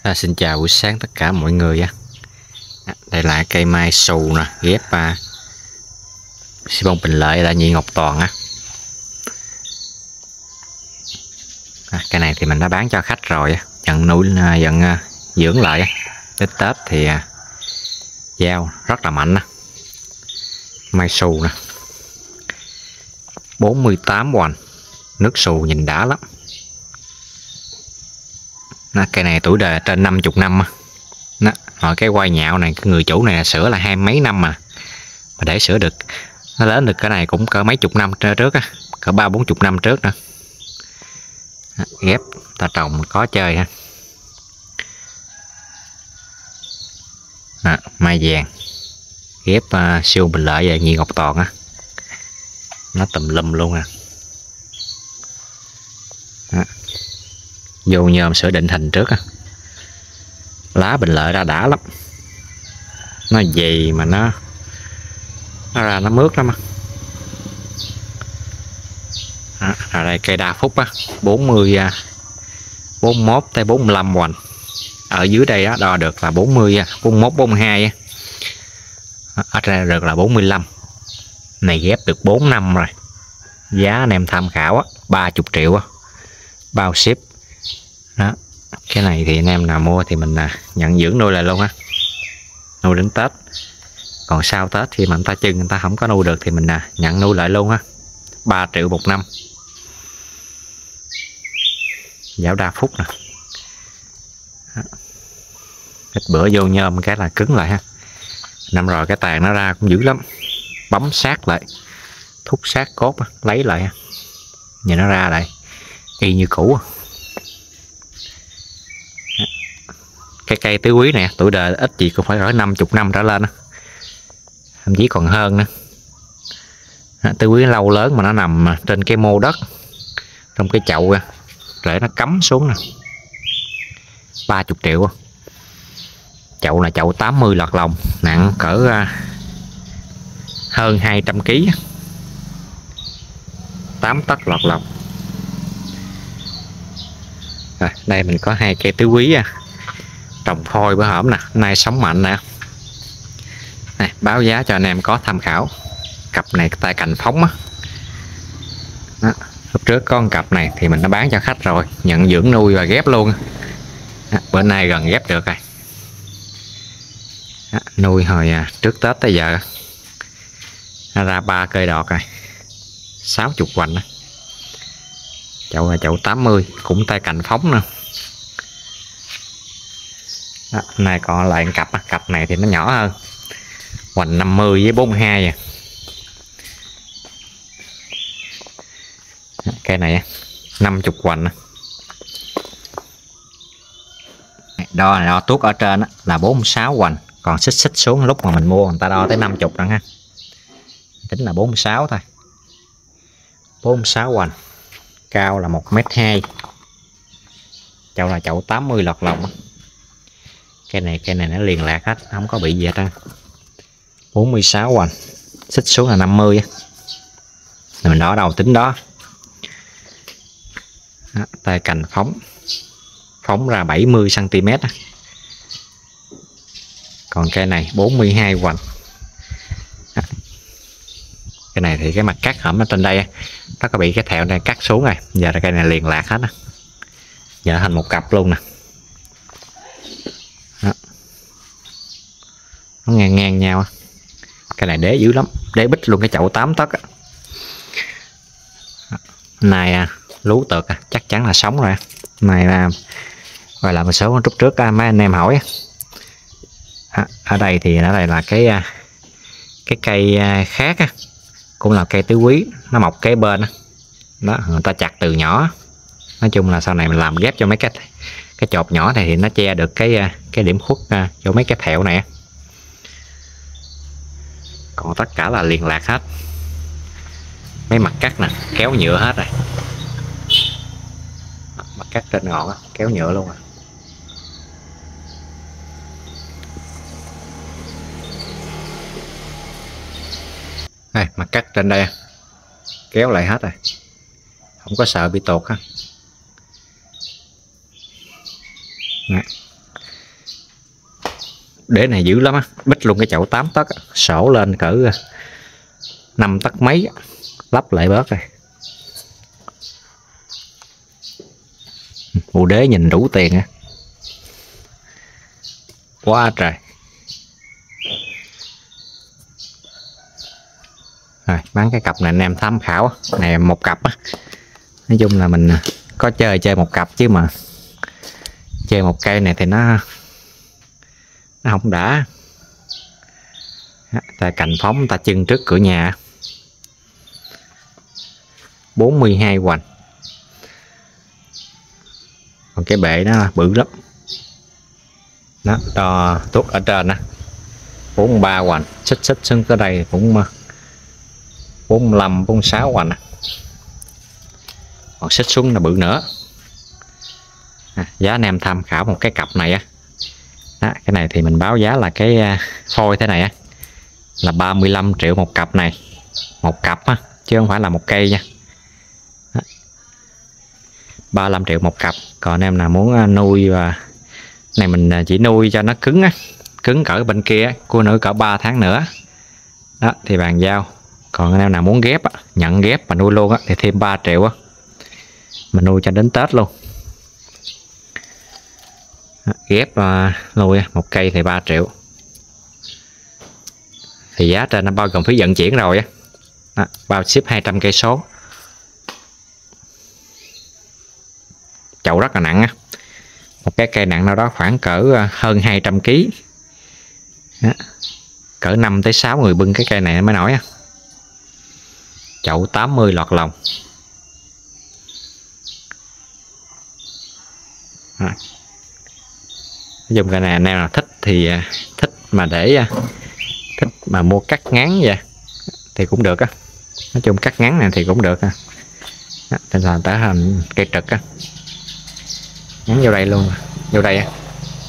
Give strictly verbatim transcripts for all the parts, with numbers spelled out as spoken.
À, xin chào buổi sáng tất cả mọi người á. À, đây là cây mai xù nè, ghép à, xi bông Bình Lợi là Nhị Ngọc Toàn á. À, cây này thì mình đã bán cho khách rồi á, nhận nuôi nhận à, dưỡng lại á. Đến Tết thì à, giao rất là mạnh á. Mai xù nè, bốn mươi tám hoành, nước xù nhìn đã lắm. Đó, cây này tuổi đời trên năm mươi năm á. Đó, rồi cái quai nhạo này người chủ này là sửa là hai mấy năm mà mà để sửa được nó lớn được cái này cũng cỡ mấy chục năm trước á, cỡ ba bốn chục năm trước nữa. Đó, ghép ta trồng có chơi ha. Đó, mai vàng ghép uh, siêu Bình Lợi và Nhị Ngọc Toàn á, nó tùm lum luôn à. Đó, vô nhôm sửa định hình trước á. Lá Bình Lợi ra đã lắm, nó gì mà nó nó ra nó mướt lắm á. Đó, ở đây cây đa phúc á, bốn mươi bốn mươi mốt tới bốn mươi lăm hoành. Ở dưới đây đó đo được là bốn mươi bốn mươi mốt bốn mươi hai á. Ở đây được là bốn mươi lăm. Này ghép được bốn năm rồi. Giá anh em tham khảo á, ba mươi triệu á, bao ship. Đó, cái này thì anh em nào mua thì mình nhận dưỡng nuôi lại luôn á, nuôi đến Tết. Còn sau Tết khi mà người ta chưng người ta không có nuôi được thì mình nhận nuôi lại luôn á, ba triệu một năm. Giáo đa phúc nè. Ít bữa vô nhôm cái là cứng lại ha. Năm rồi cái tàn nó ra cũng dữ lắm, bấm sát lại, thúc sát cốt lấy lại, nhìn nó ra lại y như cũ. Cái cây tứ quý nè, tuổi đời ít gì cũng phải cỡ năm mươi năm trở lên đó. Thậm chí còn hơn nữa. Tứ quý lâu lớn mà nó nằm trên cái mô đất, trong cái chậu để nó cắm xuống nè, ba mươi triệu. Chậu là chậu tám mươi lọt lòng, nặng cỡ hơn hai trăm ki lô gam, tám tấc lọt lòng. Rồi, đây mình có hai cây tứ quý à, trồng phôi bữa hổm nè, nay sống mạnh nè. Này, báo giá cho anh em có tham khảo. Cặp này tay cành phóng á. Đó, lúc trước có con cặp này thì mình đã bán cho khách rồi, nhận dưỡng nuôi và ghép luôn. Đó, bữa nay gần ghép được rồi. Đó, nuôi hồi à, trước Tết tới giờ nó ra ba cây đọt rồi, sáu mươi hoành đó. Chậu là chậu tám mươi, cũng tay cành phóng nè. Đó, này còn lại cặp cặp này thì nó nhỏ hơn, hoành năm mươi với bốn mươi hai à. Cây này năm mươi hoành. Đo này đo tuốt ở trên là bốn mươi sáu hoành, còn xích xích xuống lúc mà mình mua người ta đo tới năm mươi nữa ha, tính là bốn mươi sáu thôi. bốn mươi sáu hoành, cao là một mét hai. Chậu là chậu tám mươi lọt lòng. Cây này cây này nó liền lạc hết, không có bị gì hết trơn. bốn mươi sáu hoành, xích xuống là năm mươi. Rồi mình đo đầu tính đó. Đó, tay cành phóng phóng ra bảy mươi xăng ti mét. Còn cây này bốn mươi hai hoành. Đó. Cái này thì cái mặt cắt hõm ở trên đây nó có bị cái thẹo này cắt xuống rồi, giờ là cây này liền lạc hết. Đó. Giờ thành một cặp luôn nè. Đó. Nó ngang ngang nhau. Cái này đế dữ lắm, đế bích luôn cái chậu tám tấc. Này à, lú tược à, chắc chắn là sống rồi. Này là gọi là một số lúc trước à, mấy anh em hỏi à, ở đây thì ở đây là cái cái cây khác á, cũng là cây tứ quý, nó mọc kế bên đó. Đó, người ta chặt từ nhỏ. Nói chung là sau này mình làm ghép cho mấy cái cái chột nhỏ này thì nó che được cái cái điểm khuất cho mấy cái thẹo này. Còn tất cả là liền lạc hết. Mấy mặt cắt nè kéo nhựa hết rồi, mặt cắt trên ngọn kéo nhựa luôn rồi. Đây, mặt cắt trên đây kéo lại hết rồi, không có sợ bị tột ha. Đó. Đế này dữ lắm á, bích luôn cái chậu tám tấc, sổ lên cỡ năm tấc mấy, lắp lại bớt rồi. Bộ đế nhìn đủ tiền á, quá trời. Rồi bán cái cặp này anh em tham khảo, này một cặp á. Nói chung là mình có chơi chơi một cặp chứ mà chơi một cây này thì nó nó không đã. Ta cành phóng ta trưng trước cửa nhà, bốn mươi hai hoành. Còn cái bệ nó bự lắm đó, đo tuốt ở trên á, bốn mươi ba hoành, xích xích xuống tới đây cũng bốn mươi lăm bốn mươi sáu hoành. Còn xích xuống là bự nữa. À, giá anh em tham khảo một cái cặp này á. Đó, cái này thì mình báo giá là cái phôi thế này á là ba mươi lăm triệu một cặp này, một cặp á, chứ không phải là một cây nha. Đó. ba mươi lăm triệu một cặp. Còn anh em nào muốn nuôi và này mình chỉ nuôi cho nó cứng á, cứng cỡ bên kia, cua nữa cỡ ba tháng nữa đó thì bàn giao. Còn anh em nào muốn ghép á, nhận ghép và nuôi luôn á thì thêm ba triệu á, mình nuôi cho đến Tết luôn. Đó, ghép uh, nuôi một cây thì ba triệu. Thì giá trên nó bao gồm phí vận chuyển rồi á. Đó, bao ship hai trăm cây số. Chậu rất là nặng á. Một cái cây nặng nào đó khoảng cỡ hơn hai trăm ki lô gam. Cỡ năm tới sáu người bưng cái cây này mới nổi á. Chậu tám mươi lọt lòng. À. Dùng cái này anh em nào thích thì thích mà để thích mà mua cắt ngắn vậy thì cũng được á. Nói chung cắt ngắn này thì cũng được á. Thành ra tới thành cây trực á, ngắn vô đây luôn, vô đây á,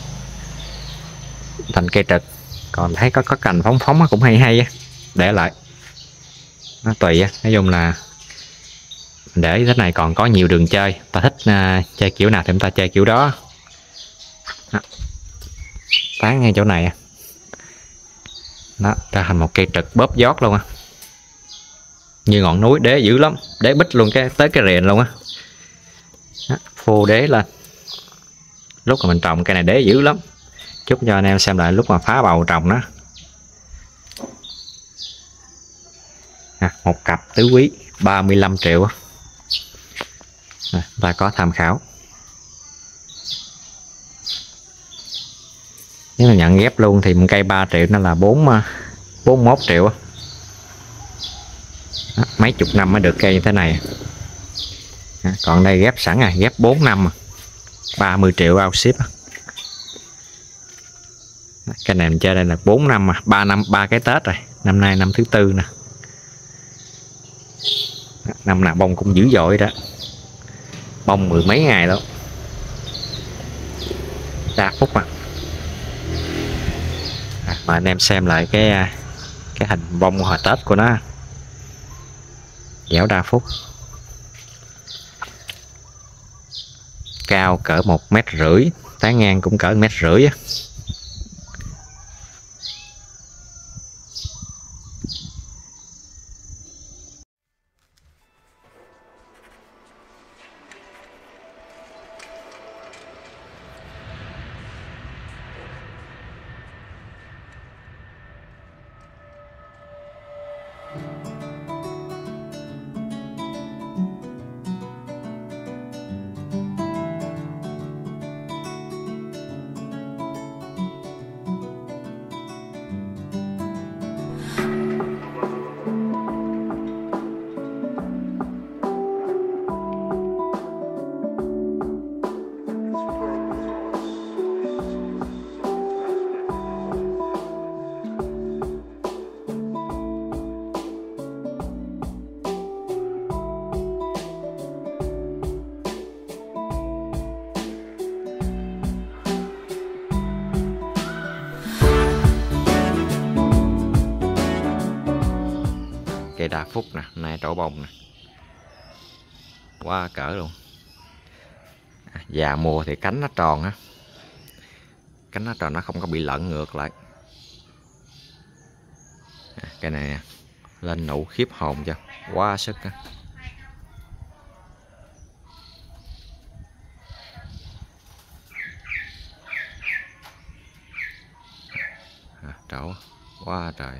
thành cây trực. Còn thấy có có cành phóng phóng cũng hay hay á, để lại nó tùy á. Nói chung là để thế này còn có nhiều đường chơi, ta thích uh, chơi kiểu nào thì chúng ta chơi kiểu đó. Đó. Tán ngay chỗ này á, đó ra thành một cây trực bóp giót luôn á, như ngọn núi. Đế dữ lắm, đế bích luôn cái tới cái rền luôn á. Phô đế lên. Lúc mà mình trồng cây này đế dữ lắm, chút cho anh em xem lại lúc mà phá bầu trồng đó. À, một cặp tứ quý ba mươi lăm triệu. À, ta có tham khảo. Nếu mà nhận ghép luôn thì một cây ba triệu nó là bốn bốn mươi mốt triệu. À, mấy chục năm mới được cây như thế này. À, còn đây ghép sẵn à, ghép bốn năm à, ba mươi triệu bao ship. Cái này mình chơi đây là bốn năm à, ba năm, ba cái Tết rồi. Năm nay năm thứ tư nè. Năm nào bông cũng dữ dội đó. Bông mười mấy ngày đâu. Đa phúc mà. À, mà anh em xem lại cái cái hình bông hồi Tết của nó. Dẻo đa phúc. Cao cỡ một mét rưỡi, tán ngang cũng cỡ mét rưỡi á. Cây đa phúc nè, này trổ bông nè, quá cỡ luôn. À, già mùa thì cánh nó tròn á, cánh nó tròn nó không có bị lẫn ngược lại. À, cái này lên nụ khiếp hồn cho quá sức á. À, trổ quá trời.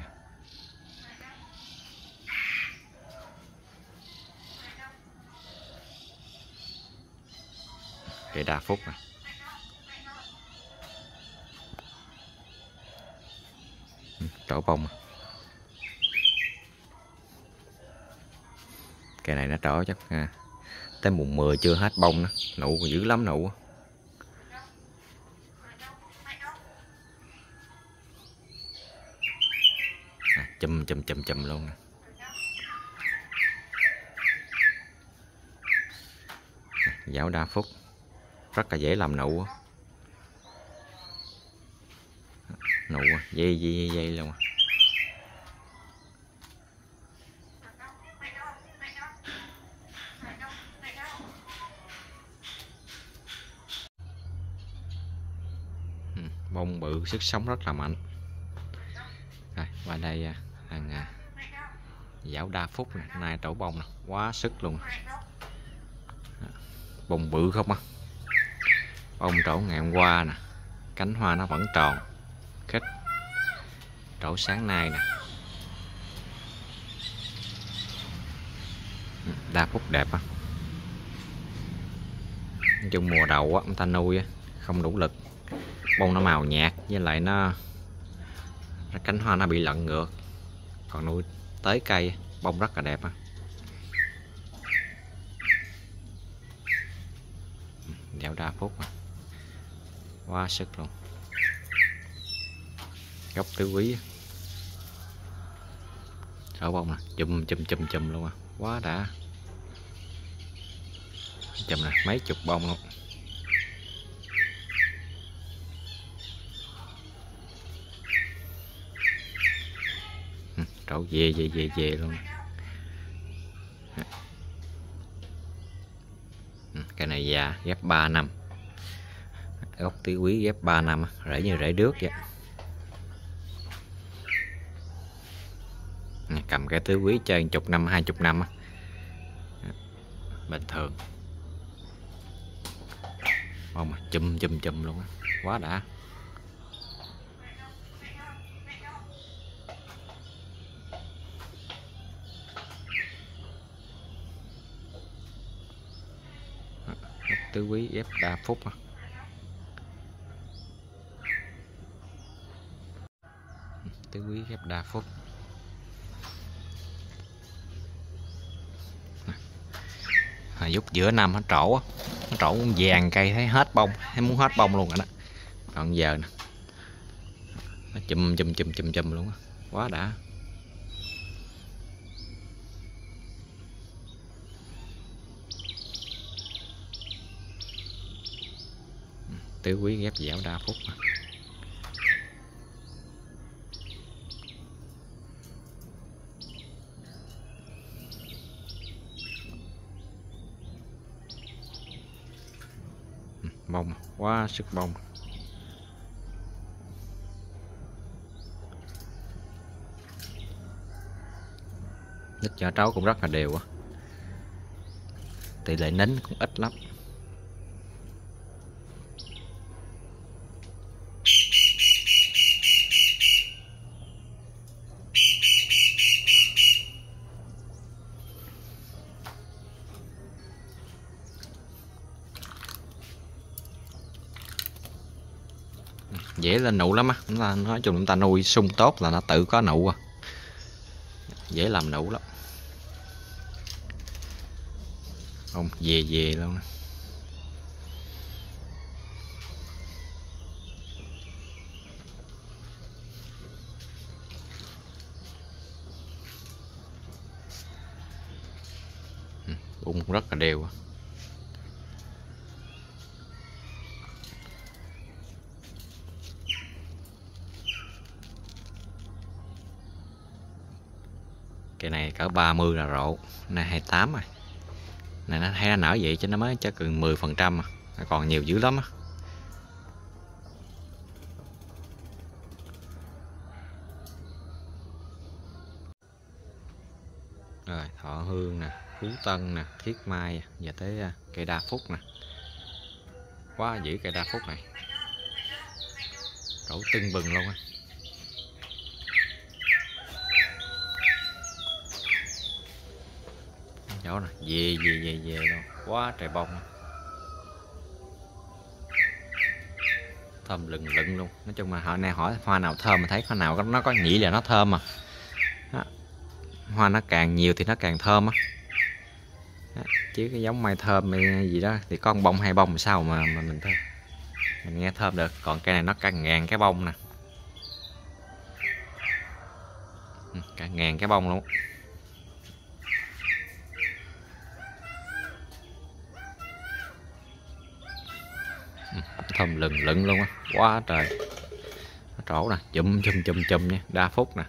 Cây đa phúc à. Trổ bông. Cây này nó trổ chắc à, tới mùng mười chưa hết bông nữa, nụ còn dữ lắm nụ. À, chùm chùm chùm chùm luôn nè. À, giáo đa phúc rất là dễ làm nụ. Nụ dây dây dây luôn. Bông bự, sức sống rất là mạnh. Rồi, qua đây thằng à, dảo đa phúc này, nay trổ bông nè, quá sức luôn. Bông bự không á. Bông trổ ngày hôm qua nè, cánh hoa nó vẫn tròn khít. Trổ sáng nay nè. Đa phúc đẹp á. Nói chung mùa đầu á, người ta nuôi á, không đủ lực. Bông nó màu nhạt, với lại nó cánh hoa nó bị lẫn ngược. Còn nuôi tới cây bông rất là đẹp á. Dạo đa phúc à. Quá sức luôn. Gốc tứ quý. Trổ bông nè, chùm chùm chùm chùm luôn à. Quá đã. Chùm nè, mấy chục bông luôn. Trổ về về về về luôn. Cái này già ghép ba năm. Gốc tứ quý ghép ba năm, rễ như rễ đước vậy. Cầm cái tứ quý chơi chục năm hai chục năm bình thường. Bông mà chùm chùm chùm luôn á. Quá đã. Tứ quý ghép đa phúc á. Tứ quý ghép đa phúc. À, giúp giữa năm nó trổ á. Nó trổ vàng cây thấy hết bông, thấy muốn hết bông luôn rồi đó. Còn giờ nè, nó chùm chùm chùm chùm chùm luôn á. Quá đã. Tứ quý ghép dẻo đa phúc. Bông quá sức bông. Nít cho trấu cũng rất là đều á. Tỷ lệ nín cũng ít lắm. Dễ lên nụ lắm á. Nói chung chúng ta nuôi sung tốt là nó tự có nụ à. Dễ làm nụ lắm. Không về về luôn. Bụng rất là đều. Cái này cỡ ba mươi là rộ. Này hai mươi tám rồi. Này nó hay nó nở vậy chứ nó mới chắc gần mười phần trăm mà. Nó còn nhiều dữ lắm á. hương nè, phú tân nè, thiết mai, và tới cây đa phúc nè. Quá dữ cây đa phúc này, đổ tưng bừng luôn á. Chỗ nè, về về về về luôn, quá trời bông, thơm lừng lừng luôn. Nói chung là họ nay hỏi hoa nào thơm mà thấy hoa nào nó có nhị là nó thơm mà. Đó. Hoa nó càng nhiều thì nó càng thơm á. Chứ cái giống mai thơm hay gì đó thì có một bông hai bông sao mà, mà mình thơm, mình nghe thơm được. Còn cây này nó cả ngàn cái bông nè, cả ngàn cái bông luôn. Thơm lừng lừng luôn á, quá trời. Trổ nè, chùm chùm chùm chùm nha, đa phúc nè,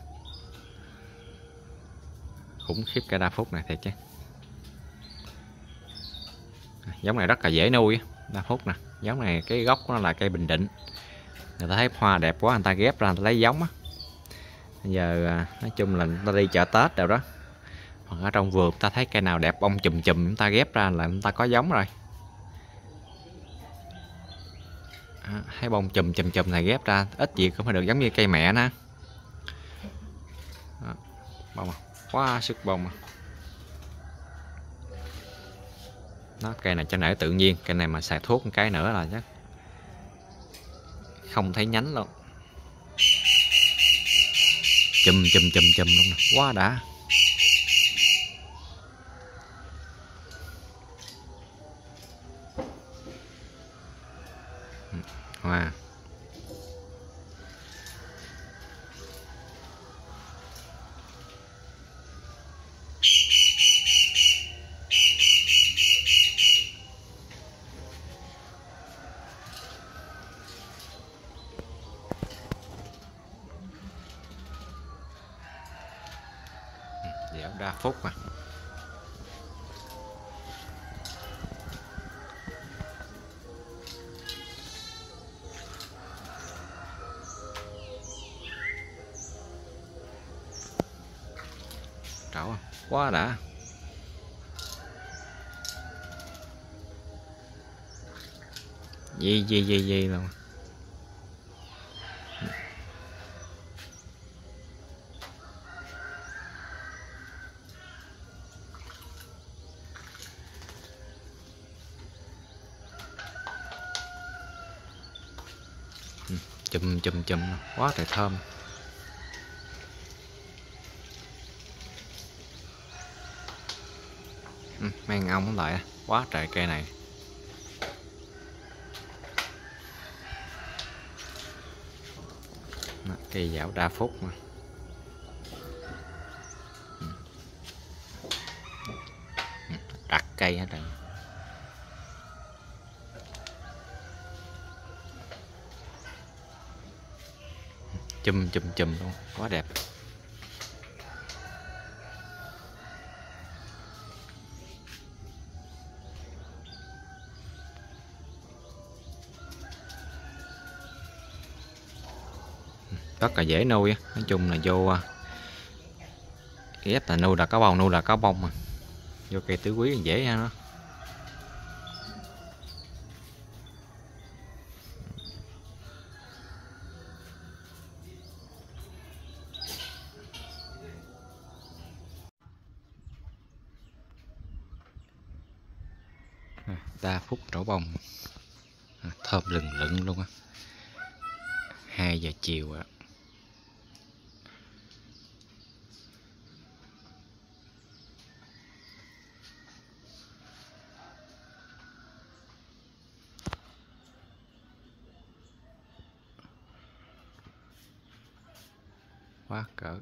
khủng khiếp cái đa phúc này thiệt chứ. Giống này rất là dễ nuôi, đa phúc nè. Giống này cái gốc của nó là cây Bình Định, người ta thấy hoa đẹp quá người ta ghép ra người ta lấy giống á. Bây giờ nói chung là người ta đi chợ Tết đâu đó, hoặc ở trong vườn ta thấy cây nào đẹp bông chùm chùm chúng ta ghép ra là chúng ta có giống rồi. À, thấy bông chùm chùm chùm này ghép ra ít gì cũng phải được giống như cây mẹ nè. Đó, bông quá sức bông à. Đó, cây này cho nở tự nhiên, cây này mà xài thuốc một cái nữa là chắc không thấy nhánh luôn. Chùm chùm chùm chùm luôn nè, quá đã. Hoa dẻo đa phúc mà. Trảo quá đã. Gì gì gì gì luôn. Chùm chùm chùm quá trời thơm. Ừ, mấy con ong lại quá trời cây này. Đó, cây dạo đa phúc mà. Đặt cây hết rồi. Chùm chùm chùm luôn, quá đẹp. Rất là dễ nuôi, nói chung là vô ghép là nuôi là có bông, nuôi là có bông mà. Vô cây tứ quý dễ ha nó. Đa phúc trổ bông thơm lừng lừng luôn á. Hai giờ chiều á. Quá cỡ.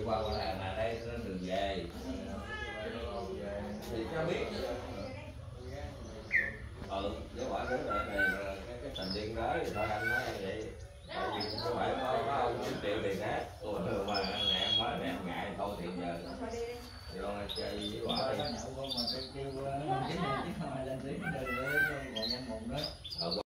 qua con hàng là đây nó đường về thì cho biết. Ừ, nếu quả đứa này này cái cái thành viên đó thì thôi anh nói vậy. Tại vì không phải có có ông chín triệu tiền khác, tôi thường mà nè em mới nè em ngại thôi thì giờ thì con chơi với quả đi.